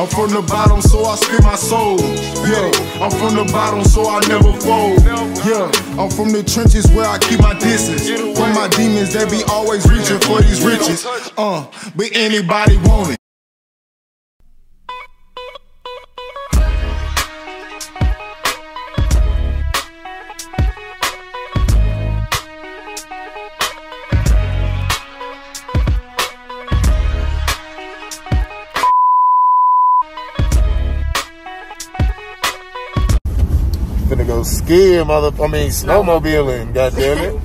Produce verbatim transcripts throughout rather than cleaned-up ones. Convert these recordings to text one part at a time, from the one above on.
I'm from the bottom, so I spit my soul. Yeah, I'm from the bottom, so I never fold. Yeah, I'm from the trenches where I keep my distance. From my demons, they be always reaching for these riches. Uh, but anybody want it. Finna go skiing, mother. I mean, snowmobiling. Goddamn it.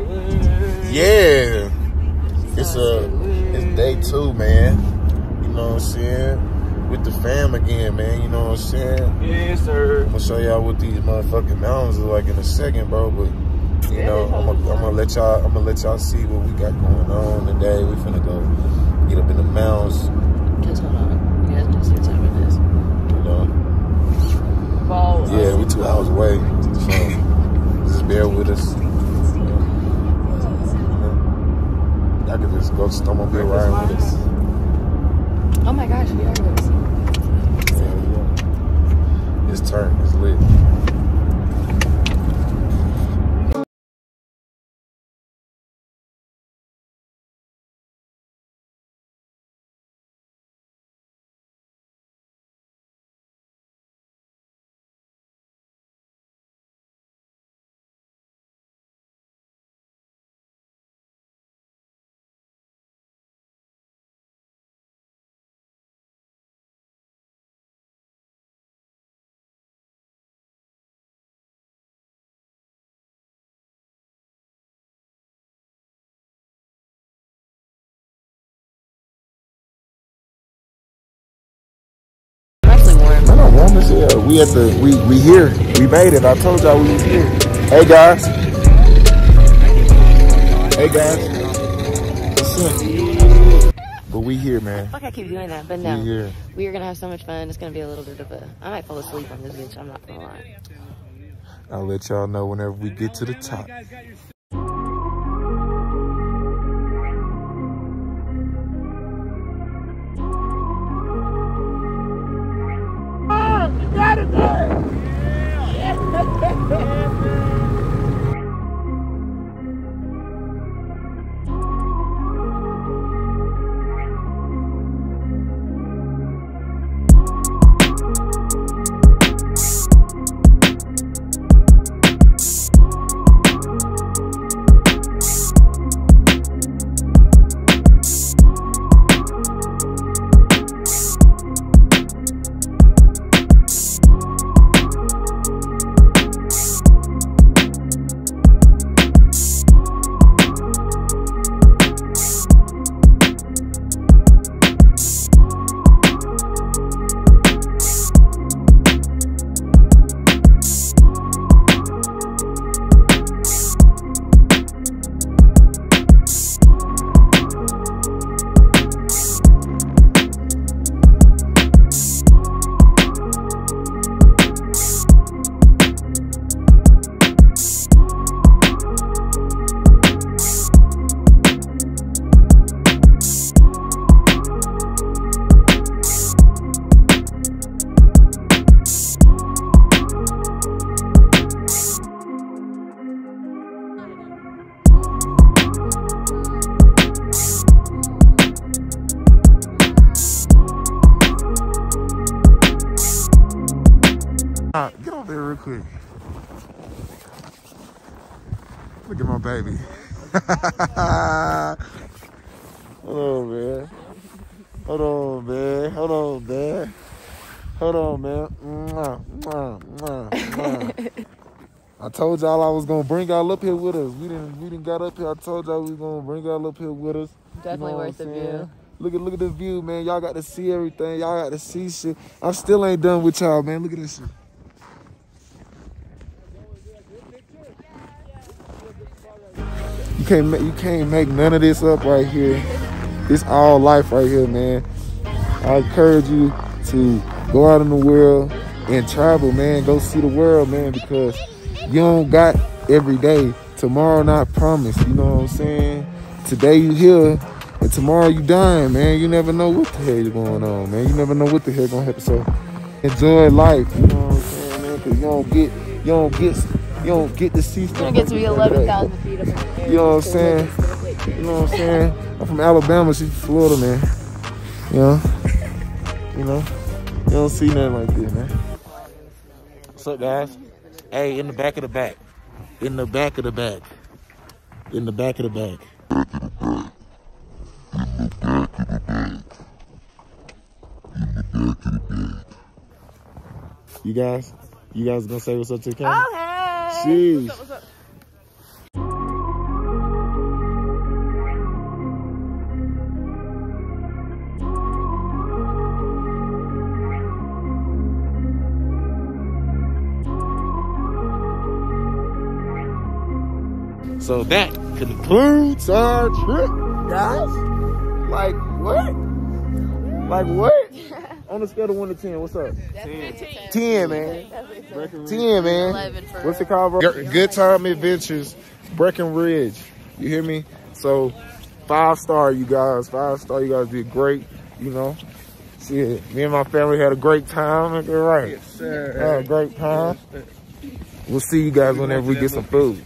Yeah. It's a, it's day two, man. You know what I'm saying? With the fam again, man. You know what I'm saying? Yes, sir. I'm gonna show y'all what these motherfucking mountains are like in a second, bro. But you know, I'm gonna, I'm gonna let y'all, I'm gonna let y'all see what we got going on today. We finna go get up in the mountains. Just hold on. You guys want to see what time it is? You know. Yeah, we two hours away, so just bear with us. Y'all can just go snowmobile ride with us. Oh my gosh, we are this. Yeah, yeah. It's turn, it's lit. I know, warm as hell. We at the, we, we here. We made it. I told y'all we was here. Hey, guys. Hey, guys. What's up? But we here, man. Fuck, I keep doing that, but no. We here. We are gonna have so much fun. It's gonna be a little bit of a, I might fall asleep on this bitch, I'm not gonna lie. I'll let y'all know whenever we get to the top. Got it there! Right, get over there real quick. Look at my baby. Hold on, man. Hold on, man. Hold on, man. Hold on, man. Mwah, mwah, mwah, mwah. I told y'all I was gonna bring y'all up here with us. We didn't we didn't got up here. I told y'all we was gonna bring y'all up here with us. Definitely you know worth the view. Look at look at the view, man. Y'all got to see everything. Y'all got to see shit. I still ain't done with y'all, man. Look at this shit. You can't make you can't make none of this up right here. It's all life right here, man. I encourage you to go out in the world and travel, man. Go see the world, man, because you don't got every day. Tomorrow not promised, you know what I'm saying? Today you here, but And tomorrow you dying, man. You never know what the hell is going on, man. You never know what the hell gonna happen. So enjoy life, you know what I'm saying, man? Cause you don't get, you don't get, you don't get to see stuff. You're gonna get to be eleven thousand feet up in the air. You know what I'm saying? You know what I'm saying? I'm from Alabama, she's from Florida, man. You know? You know? You don't see nothing like this, man. What's up, guys? Hey, in the back of the back. In the back of the back. In the back of the back. You guys? You guys gonna say what's up to the camera? Oh, hey! Jeez. What's up, what's up? So that concludes our trip, guys. Like what? Like what? On a scale of one to ten, what's up? ten. ten, man. ten, man. eleven for What's it called, bro? Good Time Adventures, Breckenridge. You hear me? So five star, you guys. Five star, you guys did great. You know, shit. Me and my family had a great time. Ain't that right? Yes, sir. Had a great time. We'll see you guys whenever we get some food.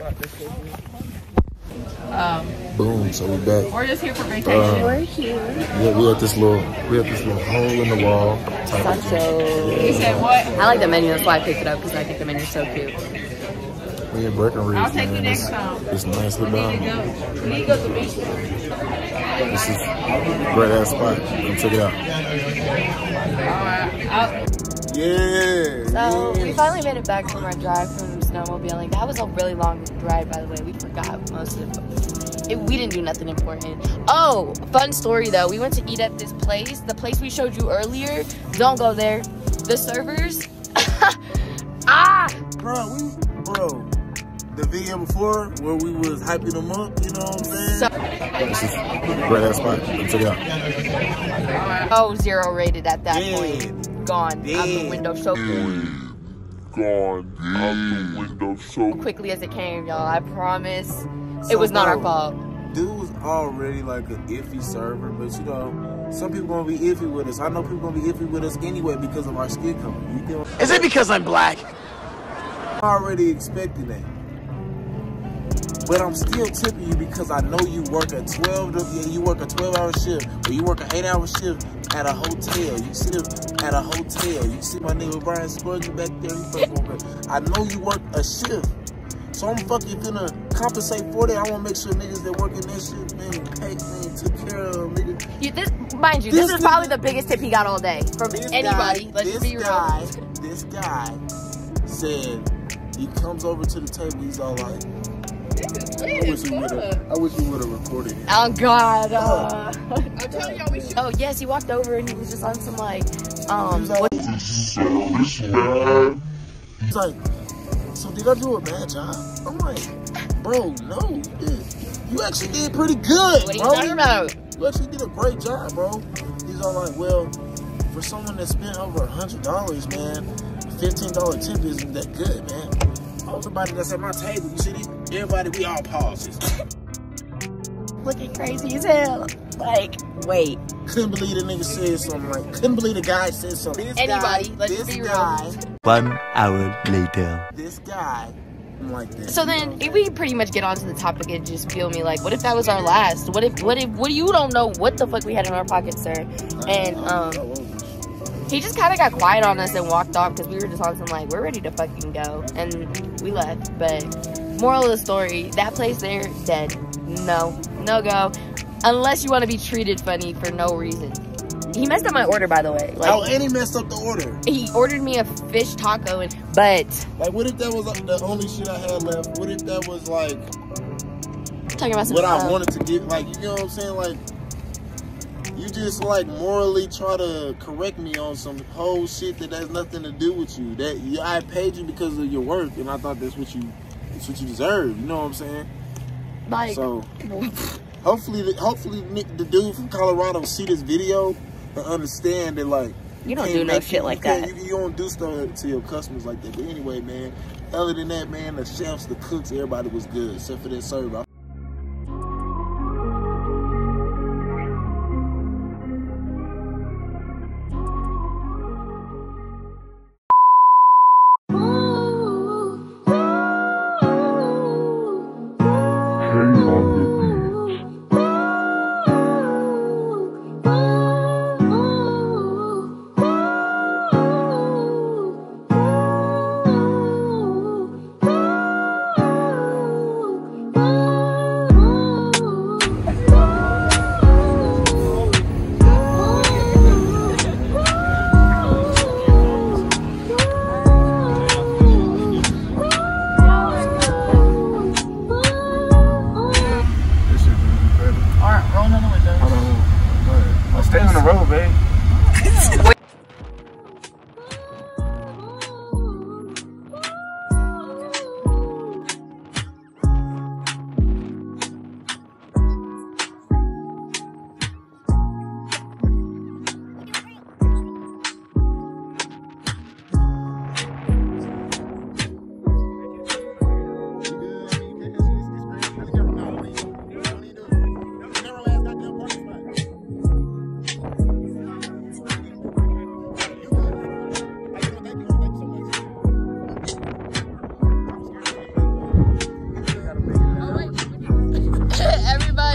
Um, Boom, so we back. we're just here for vacation. Uh, We're here. Yeah, we at this little, we at this little hole in the wall. type of thing. Sancho. He said what? I like the menu, that's why I picked it up, because I think the menu's so cute. We in Breckenridge, I'll take man. you next It's, time. it's nice We little need to down. go. We need to go to the beach. This is a great ass spot. Come check it out. Alright. I'll- Yeah. So, yeah. we finally made it back from our drive from snowmobiling. That was a really long drive, by the way. We forgot most of it. it. We didn't do nothing important. Oh, fun story, though. We went to eat at this place. The place we showed you earlier. Don't go there. The servers. ah! Bro, we, bro, the video before where we was hyping them up, you know what I'm saying? So, This is a great ass spot. Come check it out. oh, zero rated at that Yeah. point. Gone out the Yeah. window so Gone out the window so quickly as it came, y'all. I promise. It was not our fault. Dude was already like an iffy server, but you know, some people gonna be iffy with us. I know people gonna be iffy with us anyway because of our skin color. You know? Is it because I'm black? I'm already expecting that. But I'm still tipping you because I know you work a twelve to, yeah, you work a twelve hour shift, or you work an eight hour shift at a hotel. You sit at a hotel. You see my nigga Brian Spurgeon back there. He fucking work. I know you work a shift. So I'm fucking gonna compensate for that. I wanna make sure niggas that work in that shit, man, paid, man, took care of, nigga. You, this, mind you, this, This is nigga- probably the biggest tip he got all day from This anybody. guy, Let's this be real. guy, this guy said, he comes over to the table, he's all like, I wish you would have. I wish you would have recorded it. Oh God. Uh, I'm telling y'all we should. oh yes, he walked over and he was just on some like, um, what, He's like, so did I do a bad job? I'm like, bro, no, you did. You actually did pretty good, what are you bro. talking about? You actually did a great job, bro. He's all like, well, for someone that spent over a hundred dollars, man, a fifteen dollar tip isn't that good, man. Everybody that's at my table, you see, these, everybody, we all pauses. Looking crazy as hell. Like, wait. Couldn't believe the nigga said something like, couldn't believe the guy said something. This Anybody, guy, let's this be real. guy, One hour later. this guy, I'm like this. So then, if we pretty much get onto the topic and just feel me like, what if that was our last? What if, what if, what you don't know what the fuck we had in our pockets, sir? And um, he just kind of got quiet on us and walked off because we were just on some like, we're ready to fucking go, and we left. But moral of the story, that place there, dead. No, no go, unless you want to be treated funny for no reason. He messed up my order, by the way. Like, Oh, and he messed up the order. he ordered me a fish taco, and but Like, what if that was like, the only shit I had left? What if that was like talking about some what I stuff. wanted to get? Like, you know what I'm saying? Like, you just like morally try to correct me on some whole shit that has nothing to do with you. That you, I paid you because of your work, and I thought that's what you, that's what you deserve. You know what I'm saying? Like, So hopefully, the, hopefully the dude from Colorado see this video and understand that like you don't can't do no make- shit like you can't- that. You, you don't do stuff to your customers like that. But anyway, man, other than that, man, the chefs, the cooks, everybody was good except for that server.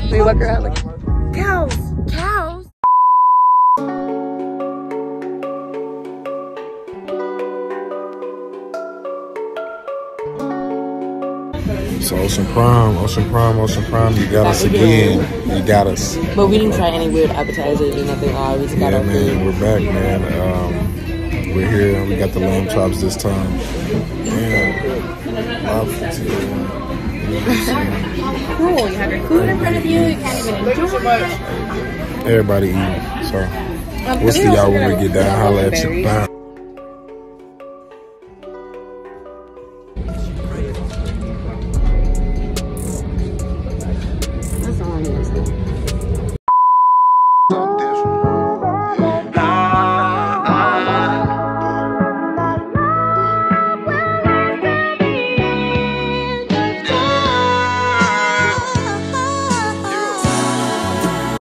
We walk around like cows, cows. So Ocean Prime, Ocean Prime, Ocean Prime, you got us again. You got us. But we didn't try any weird appetizers or nothing. Oh, we just got Yeah, our man, food. we're back, man. Um, we're here. We got the lamb chops this time. And lobster too. Cool, you have your food in front of you, you can't even enjoy it. Everybody eating. So we'll see y'all when we get down. Holla at you. Bye. That's all I'm gonna say.